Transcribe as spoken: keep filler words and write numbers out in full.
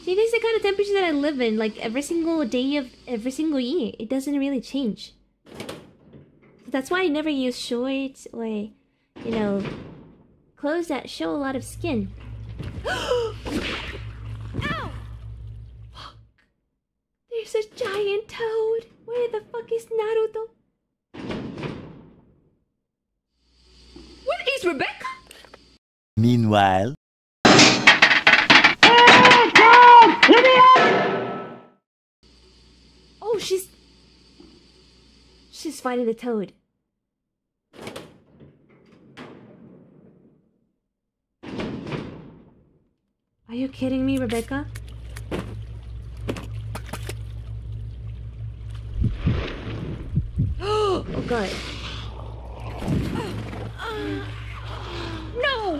See, this is the kind of temperature that I live in, like every single day of every single year. It doesn't really change. So that's why I never use shorts or, you know, clothes that show a lot of skin. Ow! Fuck. There's a giant toad. Where the fuck is Naruto? Where is Rebecca? Meanwhile... Oh, she's... She's fighting the toad. Are you kidding me, Rebecca? Oh god. No!